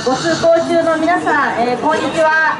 ご通行中の皆さん、こんにちは。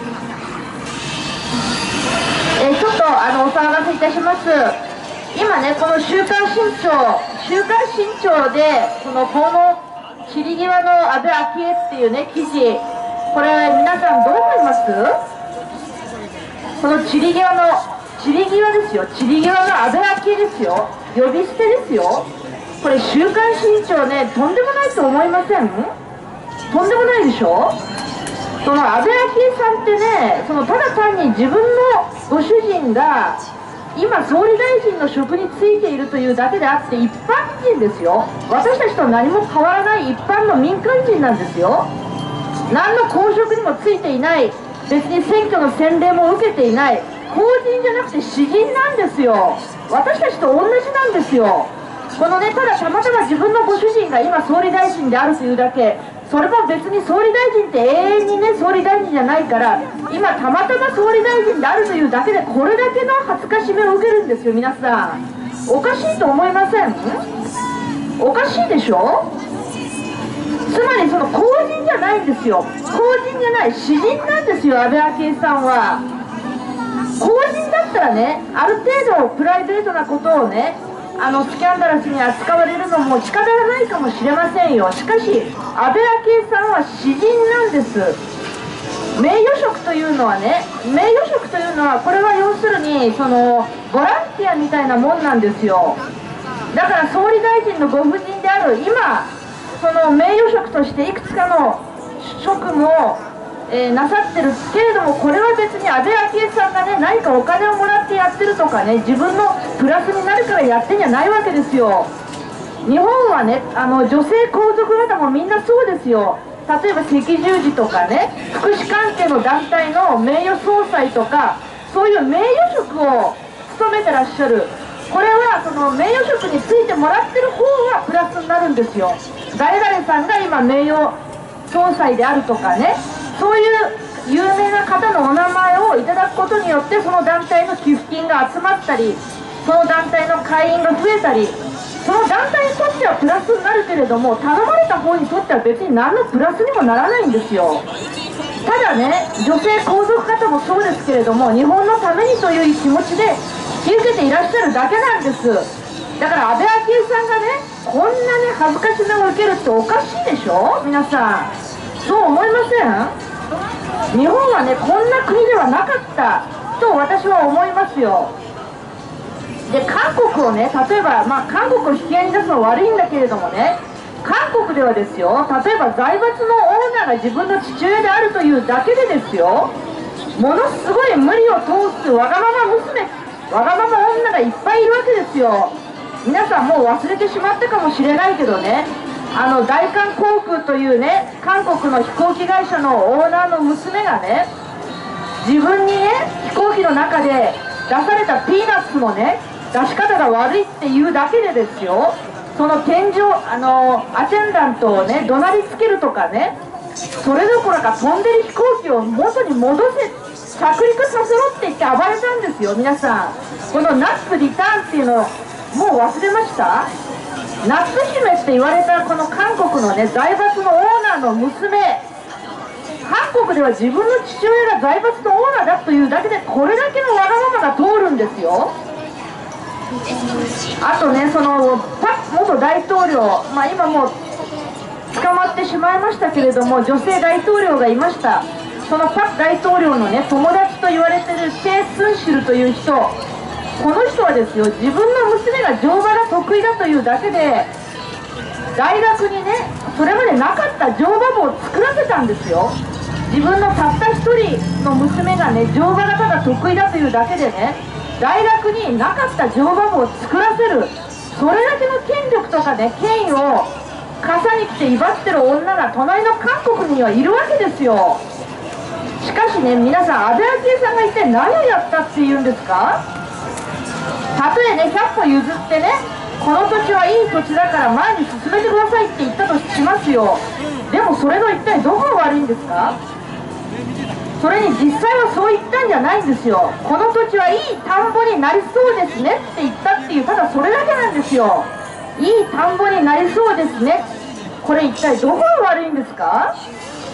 ちょっとお騒がせいたします。今ね、この週刊新潮でこの散り際の安倍昭恵っていうね記事、これ皆さんどう思います？この散り際ですよ。散り際の安倍昭恵ですよ。呼び捨てですよ。これ週刊新潮ね、とんでもないと思いません？とんでもないでしょ。その安倍昭恵さんってね、ただ単に自分のご主人が今総理大臣の職に就いているというだけであって一般人ですよ。私たちと何も変わらない一般の民間人なんですよ。何の公職にもついていない、別に選挙の洗礼も受けていない、公人じゃなくて私人なんですよ。私たちと同じなんですよ。このね、ただたまたま自分のご主人が今総理大臣であるというだけ、それも別に総理大臣って永遠にね総理大臣じゃないから、今たまたま総理大臣であるというだけでこれだけの恥ずかしめを受けるんですよ。皆さんおかしいと思いません？おかしいでしょ。つまり公人じゃないんですよ。公人じゃない、私人なんですよ、安倍昭恵さんは。公人だったらね、ある程度プライベートなことをねスキャンダラスに扱われるのも仕方がないかもしれませんよ。しかし安倍昭恵さんは私人なんです。名誉職というのはね、これは要するにボランティアみたいなもんなんですよ。だから総理大臣のご夫人である今、名誉職としていくつかの職務をなさってるけれども、これは別に安倍昭恵さんがね何かお金をもらってやってるとかね、自分のプラスになるからやってんじゃないわけですよ。日本はね女性皇族方もみんなそうですよ。例えば赤十字とかね、福祉関係の団体の名誉総裁とか、そういう名誉職を務めてらっしゃる。これは名誉職についてもらってる方がプラスになるんですよ。誰々さんが今名誉総裁であるとかね、そういう有名な方のお名前をいただくことによってその団体の寄付金が集まったり、その団体の会員が増えたり、その団体にとってはプラスになるけれども、頼まれた方にとっては別に何のプラスにもならないんですよ。ただね、女性皇族方もそうですけれども、日本のためにという気持ちで引き受けていらっしゃるだけなんです。だから安倍昭恵さんがねこんなに恥ずかしめを受けるっておかしいでしょ。皆さんそう思いません？日本はねこんな国ではなかったと私は思いますよ。で韓国をね、例えば韓国を引き合いに出すのは悪いんだけれどもね、韓国ではですよ、例えば財閥のオーナーが自分の父親であるというだけでですよ、ものすごい無理を通すわがまま娘、わがまま女がいっぱいいるわけですよ。皆さんもう忘れてしまったかもしれないけどね、大韓航空というね韓国の飛行機会社のオーナーの娘がね、自分にね飛行機の中で出されたピーナッツのね出し方が悪いっていうだけでですよ、その天井アテンダントをね怒鳴りつけるとかね、それどころか飛んでる飛行機を元に戻せ、着陸させろって言って暴れたんですよ。皆さんこのナッツリターンっていうのをもう忘れました？ナッツ姫って言われたこの韓国のね財閥のオーナーの娘、韓国では自分の父親が財閥のオーナーだというだけでこれだけのわがままが通るんですよ。あとねパク元大統領、今もう捕まってしまいましたけれども、女性大統領がいました。そのパク大統領のね友達と言われてるチェ・スンシルという人、この人はですよ、自分の娘が乗馬が得意だというだけで大学にねそれまでなかった乗馬部を作らせたんですよ。自分のたった一人の娘がね乗馬がただ得意だというだけでね、大学になかった乗馬部を作らせる、それだけの権力とかね権威を傘に来て威張ってる女が隣の韓国にはいるわけですよ。しかしね、皆さん安倍昭恵さんが一体何をやったっていうんですか？たとえね100歩譲ってね、この土地はいい土地だから前に進めてくださいって言ったとしますよ。でもそれの一体どこが悪いんですか？それに実際はそう言ったんじゃないんですよ。この土地はいい田んぼになりそうですねって言ったっていう、ただそれだけなんですよ。いい田んぼになりそうですね、これ一体どこが悪いんですか？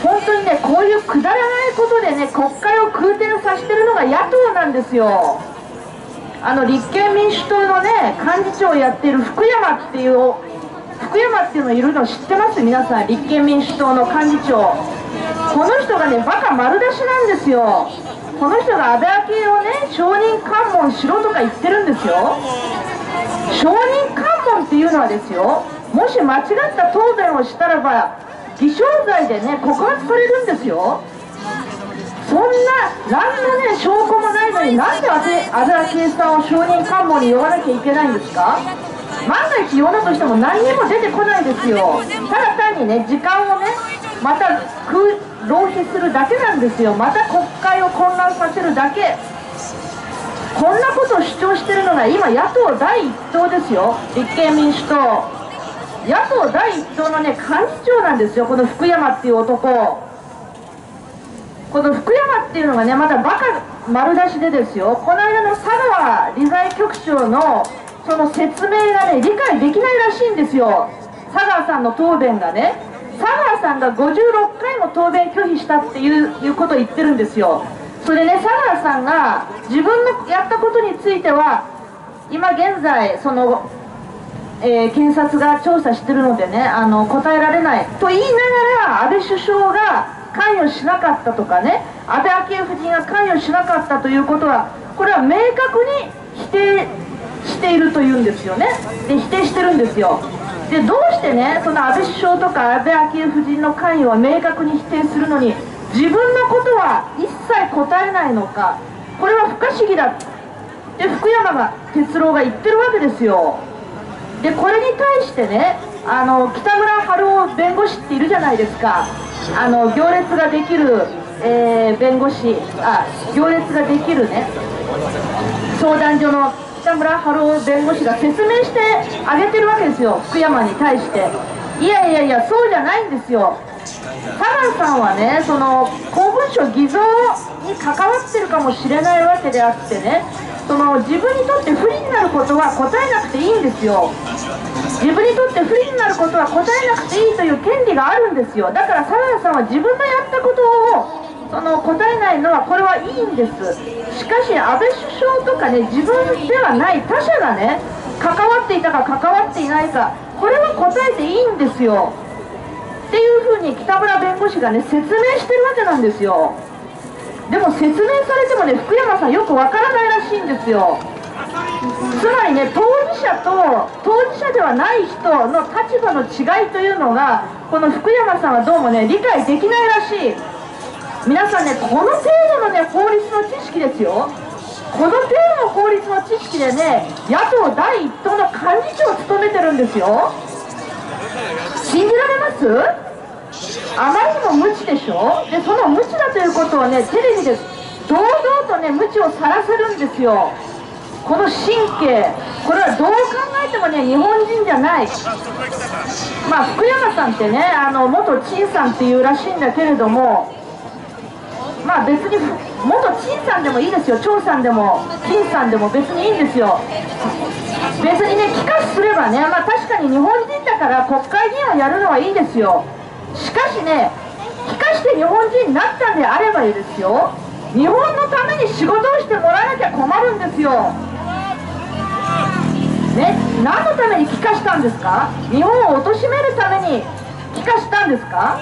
本当にね、こういうくだらないことでね、国会を空転させてるのが野党なんですよ。立憲民主党のね、幹事長をやってる福山っていうのいるの知ってます？皆さん、立憲民主党の幹事長。この人がね、バカ丸出しなんですよ。この人が安倍昭恵をね、証人喚問しろとか言ってるんですよ。証人喚問っていうのはですよ、もし間違った答弁をしたらば偽証罪でね、告発されるんですよ。そんな何のね証拠もないのに、なんで安倍昭恵さんを証人喚問に呼ばなきゃいけないんですか？万が一呼んだとしても何にも出てこないですよ。ただ単にね、時間をねまた浪費するだけなんですよ。また国会を混乱させるだけ。こんなことを主張してるのが今野党第一党ですよ。立憲民主党野党第一党のね幹事長なんですよ、この福山っていう男。この福山っていうのがね、またバカ丸出しでですよ、この間の佐川理財局長のその説明がね理解できないらしいんですよ。佐川さんの答弁がね、佐川さんが56回も答弁拒否したっていうことを言ってるんですよ。それでね、佐川さんが自分のやったことについては今現在その、検察が調査してるのでね、答えられないと言いながら、安倍首相が関与しなかったとかね、安倍昭恵夫人が関与しなかったということは、これは明確に否定しているというんですよね。で、否定してるんですよ。で、どうしてね、その安倍首相とか安倍昭恵夫人の関与は明確に否定するのに、自分のことは一切答えないのか、これは不可思議だって福山哲郎が言ってるわけですよ。で、これに対してね、北村春夫弁護士っているじゃないですか。行列ができる、弁護士、行列ができるね、相談所の北村春夫弁護士が説明してあげてるわけですよ、福山に対して。いやいやいや、そうじゃないんですよ。佐川さんはね、その公文書偽造に関わってるかもしれないわけであってね、その自分にとって不利になることは答えなくていいんですよ。自分にとって不利になることは答えなくていいという権利があるんですよ。だから佐川さんは自分のやったことを答えないのはこれはいいんです。しかし安倍首相とかね、自分ではない他者がね関わっていたか関わっていないか、これは答えていいんですよっていうふうに北村弁護士がね説明してるわけなんですよ。でも説明されてもね、福山さんよくわからないらしいんですよ。つまりね、当事者と当事者ではない人の立場の違いというのが、この福山さんはどうもね理解できないらしい。皆さんね、この程度のね法律の知識ですよ。この程度の法律の知識でね、野党第一党の幹事長を務めてるんですよ。信じられます？あまりにも無知でしょ。で、その無知だということをね、テレビで堂々とね無知をさらせるんですよ。この神経、これはどう考えてもね日本人じゃない。まあ福山さんってね、元陳さんっていうらしいんだけれども、まあ別に元陳さんでもいいですよ、張さんでも陳さんでも別にいいんですよ。別にね帰化すればね、まあ確かに日本人だから国会議員をやるのはいいですよ。しかしね、帰化して日本人になったんであればいいですよ、日本のために仕事をしてもらわなきゃ困るんですよ。ね、何のために帰化したんですか？日本を貶めるために帰化したんですか？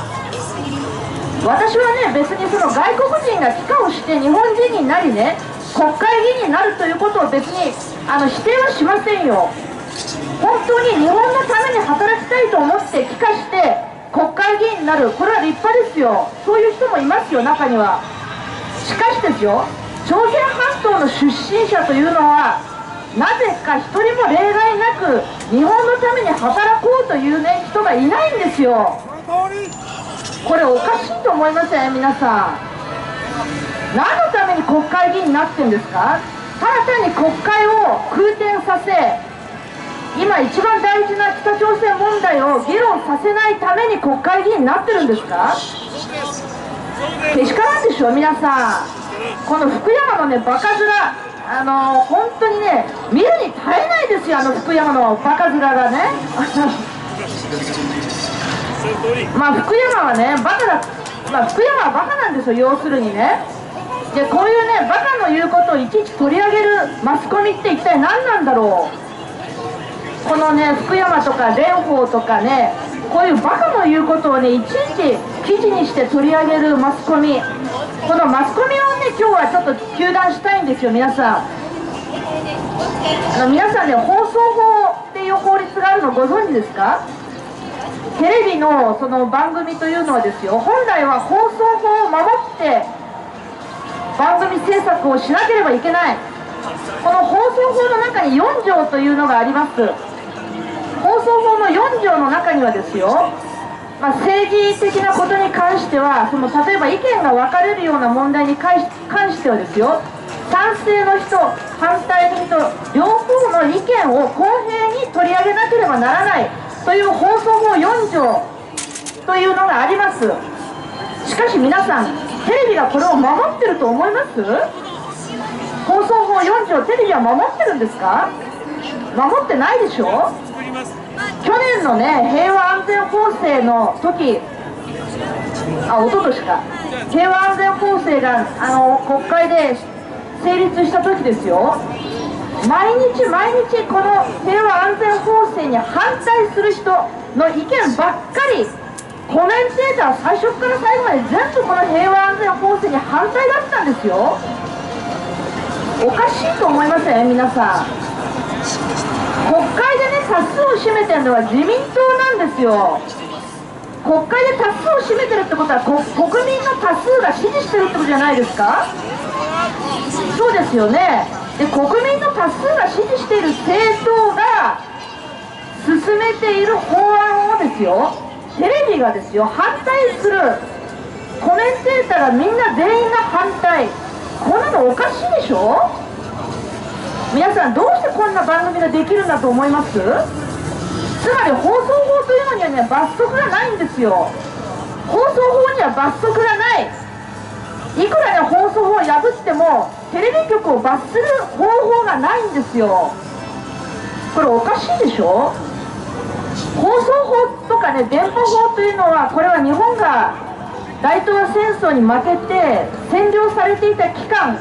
私はね、別にその外国人が帰化をして日本人になりね、国会議員になるということを別に否定はしませんよ。本当に日本のために働きたいと思って帰化して国会議員になる、これは立派ですよ。そういう人もいますよ、中には。しかしですよ、朝鮮半島の出身者というのはなぜか一人も例外なく日本のために働こうというね人がいないんですよ。これおかしいと思いません？皆さん、何のために国会議員になってんですか？ただ単に国会を空転させ、今一番大事な北朝鮮問題を議論させないために国会議員になってるんですか？けしからんでしょ皆さん。この福山のねバカ面、本当にね見るに耐えないですよ、福山のバカ面がねまあ福山はねバカだ、福山はバカなんですよ、要するにね。でこういうねバカの言うことをいちいち取り上げるマスコミって一体何なんだろう。このね福山とか蓮舫とかね、こういうバカの言うことをねいちいち記事にして取り上げるマスコミ、このマスコミをね今日はちょっと糾弾したいんですよ。皆さん皆さんね、放送法っていう法律があるのご存知ですか？テレビのその番組というのはですよ、本来は放送法を守って番組制作をしなければいけない。この放送法の中に4条というのがあります。放送法の4条の中にはですよ、政治的なことに関しては例えば意見が分かれるような問題に関してはですよ、賛成の人反対の人両方の意見を公平に取り上げなければならないという放送法4条というのがあります。しかし皆さん、テレビがこれを守ってると思います？放送法4条、テレビは守ってるんですか？守ってないでしょ。去年のね平和安全法制の時、一昨年か、平和安全法制が国会で成立した時ですよ、毎日この平和安全法制に反対する人の意見ばっかり、コメンテーター最初から最後まで全部この平和安全法制に反対だったんですよ。おかしいと思いません？皆さん、国会でね多数を占めてるのは自民党なんですよ。国会で多数を占めてるってことは国民の多数が支持してるってことじゃないですか？そうですよね。で国民の多数が支持している政党が進めている法案をですよ、テレビがですよ反対する、コメンテーターがみんな全員が反対、こんなのおかしいでしょ。皆さん、どうしてこんな番組ができるんだと思います？つまり放送法というのにはね罰則がないんですよ。放送法には罰則がない。いくらね放送法を破ってもテレビ局を罰する方法がないんですよ。これおかしいでしょ。放送法とかね電波法というのは、これは日本が大東亜戦争に負けて占領されていた期間、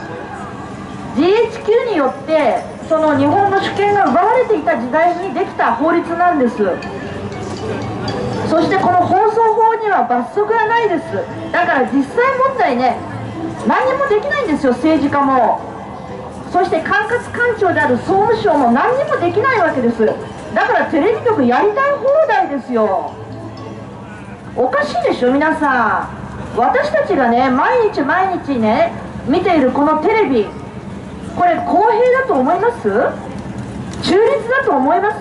GHQ によってその日本の主権が奪われていた時代にできた法律なんです。そしてこの放送法には罰則がないです。だから実際問題ね、何もできないんですよ、政治家も。そして管轄官庁である総務省も何にもできないわけです。だからテレビ局やりたい放題ですよ。おかしいでしょ皆さん。私たちがね毎日ね見ているこのテレビ、これ公平だと思います？中立だと思います？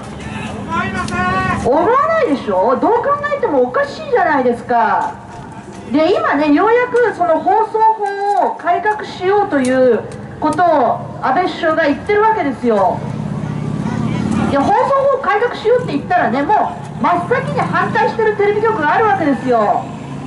思わないでしょ。どう考えてもおかしいじゃないですか。で今ねようやくその放送法を改革しようということを安倍首相が言ってるわけですよ。いや、放送法を改革しようって言ったらね、もう真っ先に反対してるテレビ局があるわけですよ。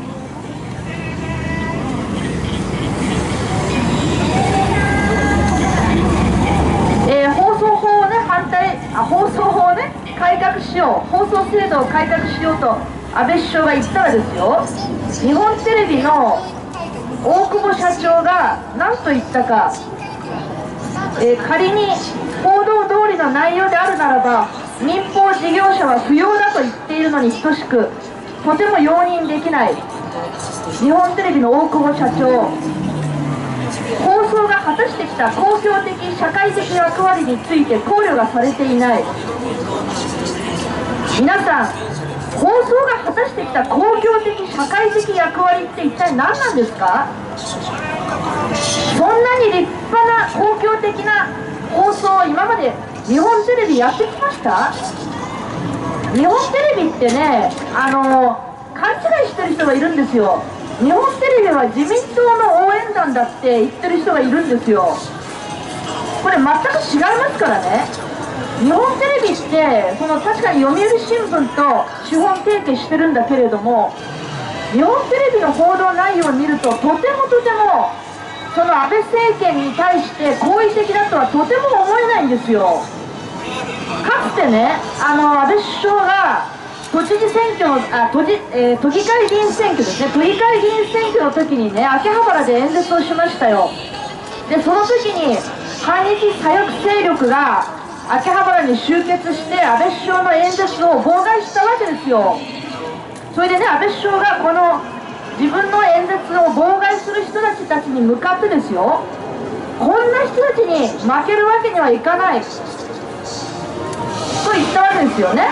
放送法をね放送法をね改革しよう、放送制度を改革しようと安倍首相が言ったらですよ、日本テレビの大久保社長が何と言ったか、仮に報道通りの内容であるならば民放事業者は不要だと言っているのに等しく、とても容認できない。日本テレビの大久保社長、放送が果たしてきた公共的社会的役割について考慮がされていない。皆さん、放送が果たしてきた公共的社会的役割って一体何なんですか？そんなに立派な公共的な放送を今まで日本テレビやってきました？日本テレビってね、勘違いしてる人がいるんですよ。日本テレビは自民党の応援団だって言ってる人がいるんですよ。これ全く違いますからね。日本テレビって確かに読売新聞と資本提携してるんだけれども、日本テレビの報道内容を見るととてもその安倍政権に対して好意的だとはとても思えないんですよ。かつてね安倍首相が都知事選挙の都議会議員選挙ですね、都議会議員選挙の時にね、秋葉原で演説をしましたよ。でその時に反日左翼勢力が秋葉原に集結して安倍首相の演説を妨害したわけですよ。それでね、安倍首相がこの自分の演説を妨害する人たちに向かってですよ、こんな人たちに負けるわけにはいかないと言ったわけですよね。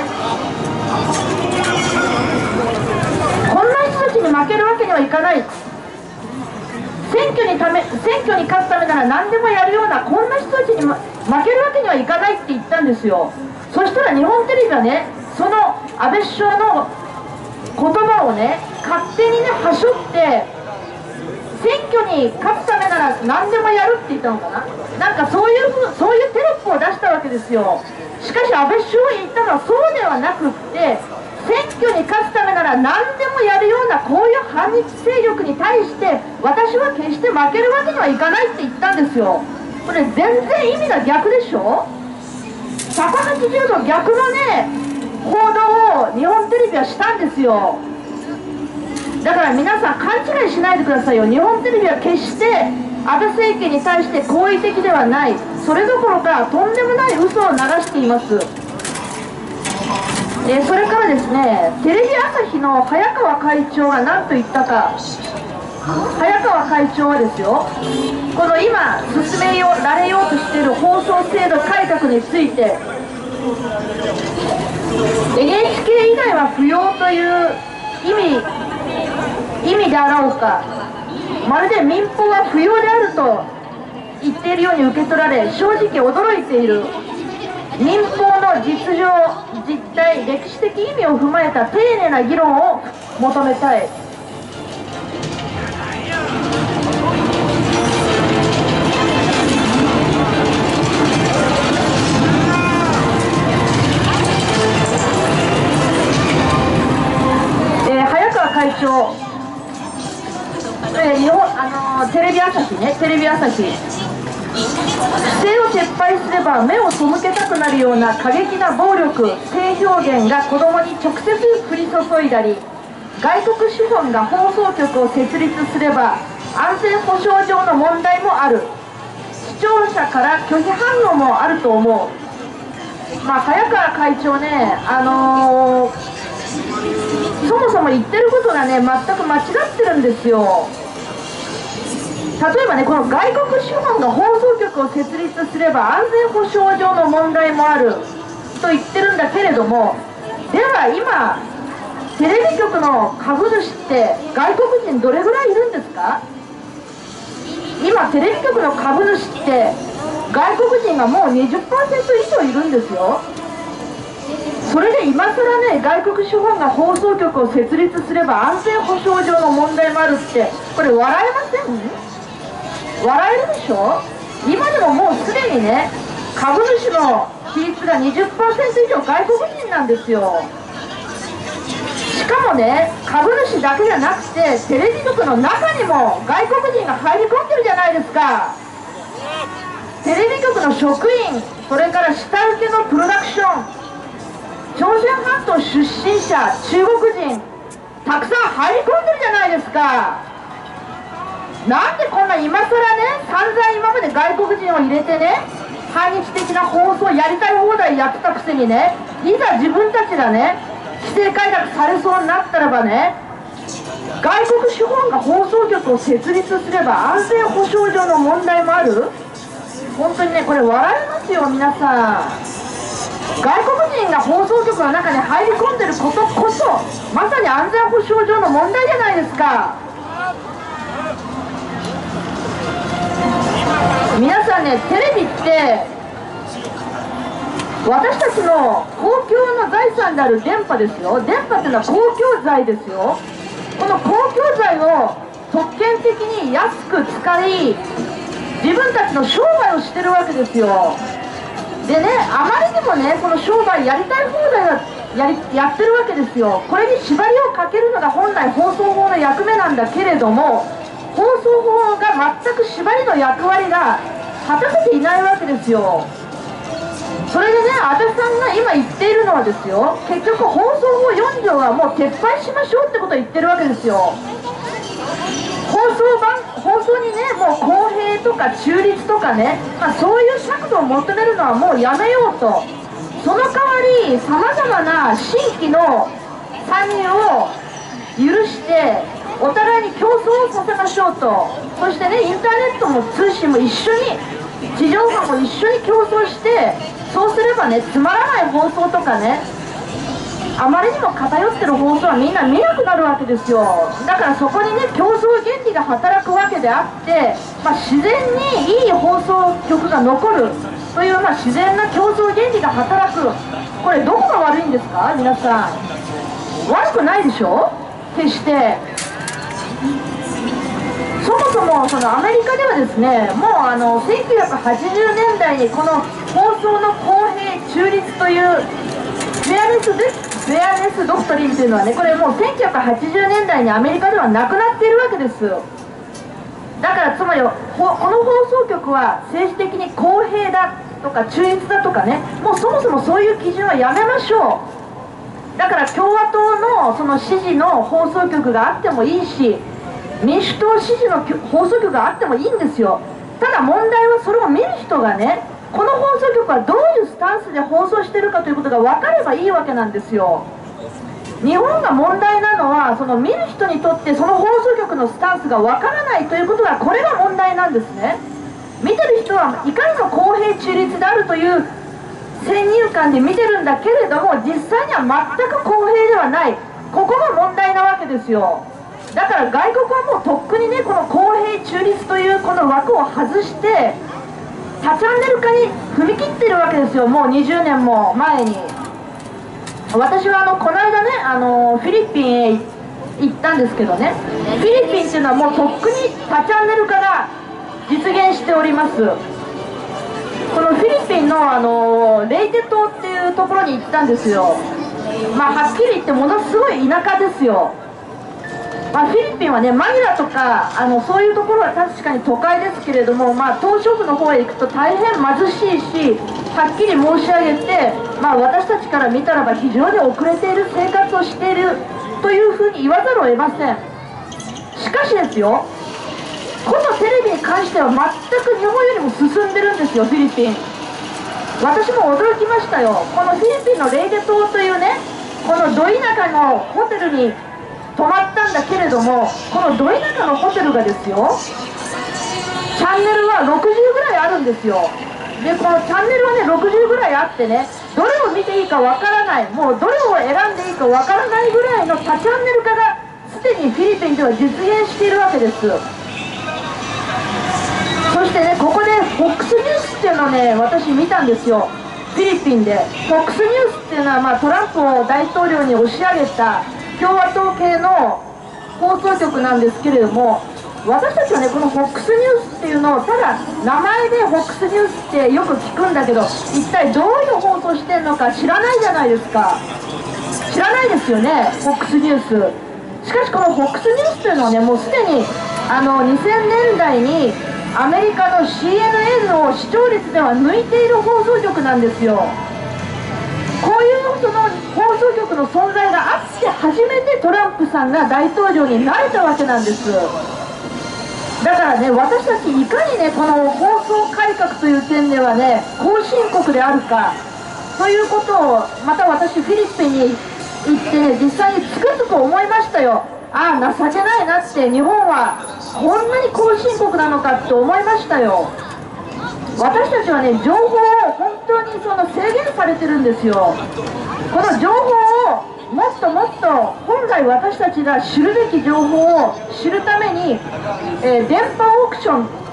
こんな人たちに負けるわけにはいかない、選挙に勝つためなら何でもやるようなこんな人たちに負けるわけにはいかないって言ったんですよ。そしたら日本テレビはね、その安倍首相の言葉をね、勝手にねはしょって、選挙に勝つためなら何でもやるって言ったのかな、なんかそういうテロップを出したわけですよ。しかし安倍首相が言ったのはそうではなくって、選挙に勝つためなら何でもやるようなこういう反日勢力に対して私は決して負けるわけにはいかないって言ったんですよ。これ全然意味が逆でしょ。180度逆のね報道を日本テレビはしたんですよ。だから皆さん勘違いしないでくださいよ。日本テレビは決して安倍政権に対して好意的ではない、それどころかとんでもない嘘を流しています。それからですね、テレビ朝日の早川会長が何と言ったか。早川会長はですよ、この今進められようとしている放送制度改革について NHK 以外は不要という意味であろうか、まるで民放は不要であると言っているように受け取られ、正直驚いている。民放の実情、実態、歴史的意味を踏まえた丁寧な議論を求めたい。早川会長、テレビ朝日ね、テレビ朝日、不正を撤廃すれば目を背けたくなるような過激な暴力、性表現が子どもに直接降り注いだり、外国資本が放送局を設立すれば安全保障上の問題もある、視聴者から拒否反応もあると思う。早川会長ね、そもそも言ってることがね全く間違ってるんですよ。例えばね、この外国資本が放送局を設立すれば安全保障上の問題もあると言ってるんだけれども、では今テレビ局の株主って外国人どれぐらいいるんですか。今テレビ局の株主って外国人がもう 20% 以上いるんですよ。それで今更ね、外国資本が放送局を設立すれば安全保障上の問題もあるって、これ笑えません？笑えるでしょ。今でももうすでにね、株主の比率が 20% 以上外国人なんですよ。しかもね、株主だけじゃなくてテレビ局の中にも外国人が入り込んでるじゃないですか。テレビ局の職員、それから下請けのプロダクション、朝鮮半島出身者、中国人たくさん入り込んでるじゃないですか。なんでこんな今更ね、散々今まで外国人を入れてね、反日的な放送やりたい放題やってたくせにね、いざ自分たちがね規制改革されそうになったらばね、外国資本が放送局を設立すれば安全保障上の問題もある。本当にね、これ笑えますよ皆さん。外国人が放送局の中に入り込んでることこそまさに安全保障上の問題じゃないですか。皆さんね、テレビって私たちの公共の財産である電波ですよ。電波っていうのは公共財ですよ。この公共財を特権的に安く使い、自分たちの商売をしてるわけですよ。でね、あまりにもね、この商売やりたい放題がやってるわけですよ。これに縛りをかけるのが本来放送法の役目なんだけれども、放送法が全く縛りの役割が果たせていないわけですよ。 それでね、安倍さんが今言っているのはですよ、結局放送法4条はもう撤廃しましょうってことを言ってるわけですよ。放送にね、もう公平とか中立とかね、そういう尺度を求めるのはもうやめようと。その代わりさまざまな新規の参入を許してお互いに競争をさせましょうと。そしてね、インターネットも通信も一緒に、地上波も一緒に競争して、そうすればね、つまらない放送とかね、あまりにも偏ってる放送はみんな見なくなるわけですよ。だからそこにね、競争原理が働くわけであって、自然にいい放送局が残るという、自然な競争原理が働く。これどこが悪いんですか、皆さん。悪くないでしょ、決して。そもそもそのアメリカではですね、もう1980年代にこの放送の公平中立というフェアネスドクトリンというのはね、これもう1980年代にアメリカではなくなっているわけです。だからつまりこの放送局は政治的に公平だとか中立だとかね、もうそもそもそういう基準はやめましょう。だから共和党のその支持の放送局があってもいいし、民主党支持の放送局があってもいいんですよ。ただ問題はそれを見る人がね、この放送局はどういうスタンスで放送しているかということが分かればいいわけなんですよ。日本が問題なのは、その見る人にとってその放送局のスタンスが分からないということが、これが問題なんですね。見てる人はいかにも公平中立であるという先入観で見てるんだけれども、実際には全く公平ではない、ここが問題なわけですよ。だから外国はもうとっくにね、この公平中立というこの枠を外して多チャンネル化に踏み切ってるわけですよ。もう20年も前に。私はこの間ね、フィリピンへ行ったんですけどね、フィリピンっていうのはもうとっくに多チャンネル化が実現しております。このフィリピンのレイテ島っていうところに行ったんですよ。はっきり言ってものすごい田舎ですよ。フィリピンはね、マニラとかそういうところは確かに都会ですけれども、島しょ部の方へ行くと大変貧しいし、はっきり申し上げて、私たちから見たらば非常に遅れている生活をしているというふうに言わざるを得ません。しかしですよ、このテレビに関しては全く日本よりも進んでるんですよ、フィリピン。私も驚きましたよ。このフィリピンのレイテ島というね、このど田舎のホテルに泊まったんだけれども、このど田舎のホテルがですよ、チャンネルは60ぐらいあるんですよ。でこのチャンネルはね60ぐらいあってね、どれを見ていいかわからない、もうどれを選んでいいかわからないぐらいの多チャンネル化がすでにフィリピンでは実現しているわけです。そしてね、ここで FOX ニュースっていうのをね、私見たんですよ、フィリピンで。 FOX ニュースっていうのは、トランプを大統領に押し上げた共和党系の放送局なんですけれども、私たちはね、この FOX ニュースっていうのをただ名前で FOX ニュースってよく聞くんだけど、一体どういう放送してんのか知らないじゃないですか。知らないですよね、 FOX ニュース。しかしこの FOX ニュースというのはね、もうすでに2000年代にアメリカの CNN の視聴率では抜いている放送局なんですよ。こういうその放送局の存在があって初めてトランプさんが大統領になれたわけなんです。だからね、私たちいかにね、この放送改革という点ではね、後進国であるかということを、また私フィリピンに行ってね、実際につくづく思いましたよ。ああ、情けないなって、日本はこんなに後進国なのかって思いましたよ。私たちはね、情報を本当にその制限されてるんですよ。この情報をもっともっと本来私たちが知るべき情報を知るために、電波オークシ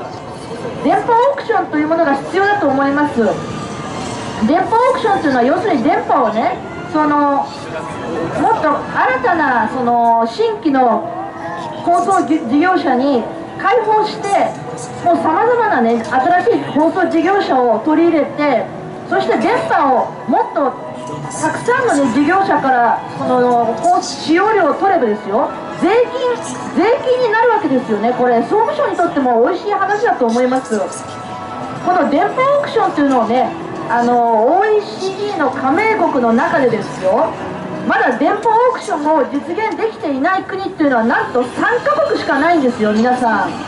ョンというものが必要だと思います。電波オークションというのは、要するに電波をね、もっと新たな新規の放送事業者に開放して、もうさまざまなね、新しい放送事業者を取り入れて、そして電波をもっとたくさんの、ね、事業者から使用料を取ればですよ、税金になるわけですよね。これ総務省にとっても美味しい話だと思います。この電波オークションというのをね、 OECD の加盟国の中でですよ、まだ電波オークションを実現できていない国っていうのはなんと3カ国しかないんですよ、皆さん。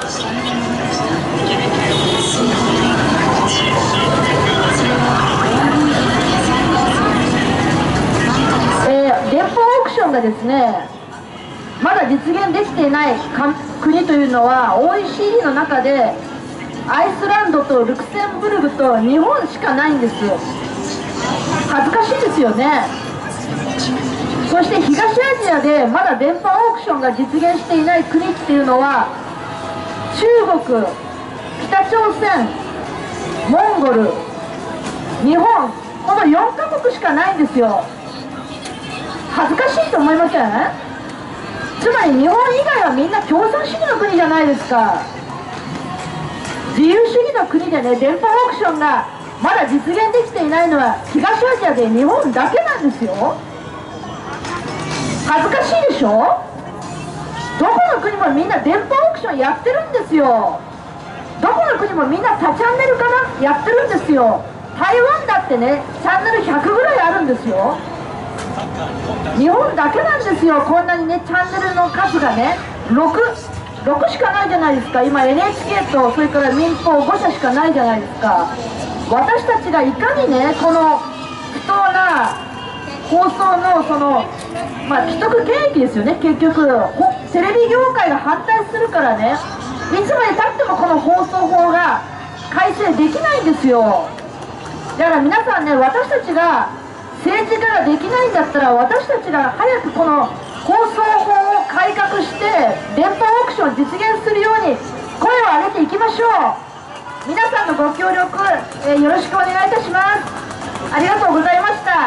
電波オークションがですね、まだ実現できていない国というのは OECD の中でアイスランドとルクセンブルグと日本しかないんです。恥ずかしいですよね。そして東アジアでまだ電波オークションが実現していない国っていうのは中国、北朝鮮、モンゴル、日本、この4カ国しかないんですよ。恥ずかしいと思いません？つまり日本以外はみんな共産主義の国じゃないですか。自由主義の国でね、電波オークションがまだ実現できていないのは東アジアで日本だけなんですよ。恥ずかしいでしょ。どこの国もみんな電波オークションやってるんですよ。どこの国もみんな多チャンネルかなやってるんですよ。台湾だってね、チャンネル100ぐらいあるんですよ。日本だけなんですよ、こんなにねチャンネルの数がね 6しかないじゃないですか。今 NHK とそれから民放5社しかないじゃないですか。私たちがいかにねこの不当な放送の既得権益ですよね。結局テレビ業界が反対するからね、いつまでたってもこの放送法が改正できないんですよ。だから皆さんね、私たちが政治家ができないんだったら私たちが早くこの放送法を改革して電波オークションを実現するように声を上げていきましょう。皆さんのご協力、よろしくお願いいたします。ありがとうございました。